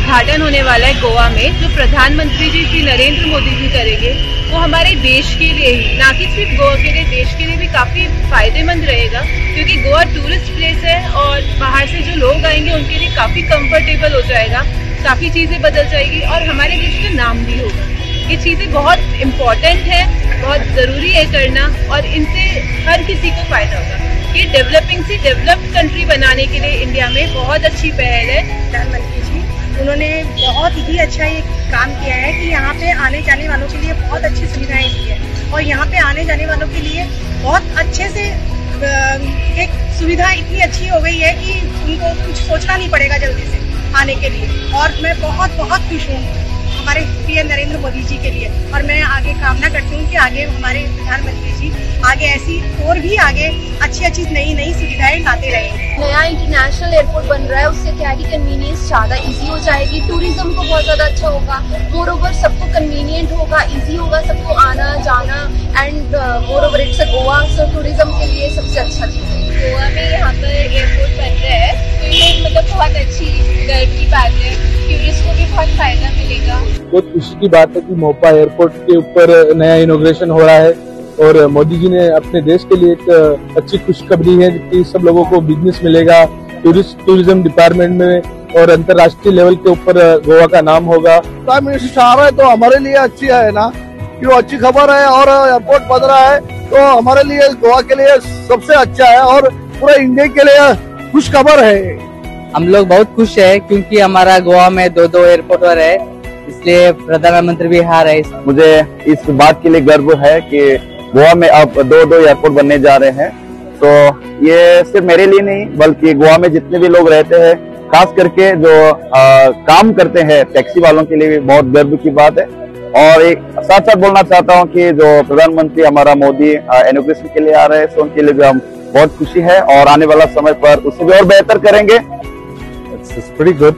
उद्घाटन होने वाला है गोवा में, जो प्रधानमंत्री जी श्री नरेंद्र मोदी जी करेंगे, वो हमारे देश के लिए ही, ना कि सिर्फ गोवा के लिए, देश के लिए भी काफी फायदेमंद रहेगा। क्योंकि गोवा टूरिस्ट प्लेस है और बाहर से जो लोग आएंगे उनके लिए काफी कंफर्टेबल हो जाएगा, काफी चीजें बदल जाएगी और हमारे देश का नाम भी होगा। ये चीजें बहुत इम्पोर्टेंट है, बहुत जरूरी है करना, और इनसे हर किसी को फायदा होगा। ये डेवलपिंग से डेवलप्ड कंट्री बनाने के लिए इंडिया में बहुत अच्छी पहल है। प्रधानमंत्री जी उन्होंने बहुत ही अच्छा ये काम किया है कि यहाँ पे आने जाने वालों के लिए बहुत अच्छी सुविधाएं दी है, और यहाँ पे आने जाने वालों के लिए बहुत अच्छे से एक सुविधा इतनी अच्छी हो गई है कि उनको कुछ सोचना नहीं पड़ेगा जल्दी से आने के लिए। और मैं बहुत बहुत खुश हूँ हमारे पीएम नरेंद्र मोदी जी के लिए, और मैं आगे कामना करती हूँ कि आगे हमारे प्रधानमंत्री जी आगे ऐसी और भी आगे अच्छी नई सुविधाएं लाते रहेंगे। नया इंटरनेशनल एयरपोर्ट बन रहा है, उससे क्या है कि कन्वीनियंस ज्यादा इजी हो जाएगी, टूरिज्म को बहुत ज्यादा अच्छा होगा, मोर ओवर सबको कन्वीनियंट होगा, इजी होगा सबको आना जाना, and moreover it's a Goa, so tourism के लिए सबसे अच्छा चीज है। गोवा में यहाँ पर एयरपोर्ट बन रहा है तो ये मतलब बहुत अच्छी गर्व की बात है, टूरिस्ट को भी बहुत फायदा मिलेगा। बहुत खुशी की बात है कि मोपा एयरपोर्ट के ऊपर नया इनॉग्रेशन हो रहा है और मोदी जी ने अपने देश के लिए एक अच्छी खुशखबरी है कि सब लोगों को बिजनेस मिलेगा टूरिज्म डिपार्टमेंट में, और अंतर्राष्ट्रीय लेवल के ऊपर गोवा का नाम होगा। प्राइम मिनिस्टर आ रहा है तो हमारे लिए अच्छी है ना, क्यों अच्छी खबर है, और एयरपोर्ट बन रहा है तो हमारे लिए गोवा के लिए सबसे अच्छा है और पूरा इंडिया के लिए खुश खबर है। हम लोग बहुत खुश है क्योंकि हमारा गोवा में दो एयरपोर्ट है, इसलिए प्रधानमंत्री भी आ रहे हैं। मुझे इस बात के लिए गर्व है कि गोवा में अब दो एयरपोर्ट बनने जा रहे हैं, तो ये सिर्फ मेरे लिए नहीं बल्कि गोवा में जितने भी लोग रहते हैं, खास करके जो काम करते हैं टैक्सी वालों के लिए भी बहुत गर्व की बात है। और एक साथ बोलना चाहता हूँ कि जो प्रधानमंत्री हमारा मोदी इनॉग्रेशन के लिए आ रहे हैं, तो उनके लिए भी हम बहुत खुशी है और आने वाला समय पर उससे भी और बेहतर करेंगे। It's pretty good.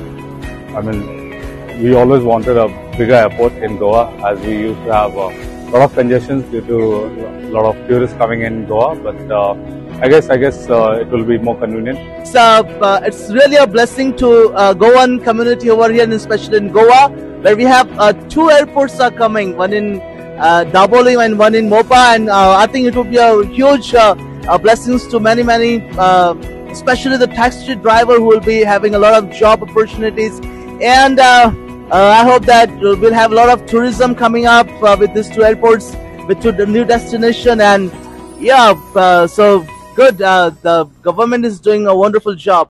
I mean, we always wanted a bigger airport in Goa, as we used to have a lot of congestions due to a lot of tourists coming in Goa. But I guess it will be more convenient. It's really a blessing to Goan community over here, and especially in Goa, where we have 2 airports are coming, one in Daboli and one in Mopa, and I think it will be a huge blessings to many. Especially the taxi driver who will be having a lot of job opportunities, and I hope that we'll have a lot of tourism coming up with these 2 airports, with the new destination, and yeah, so good. The government is doing a wonderful job.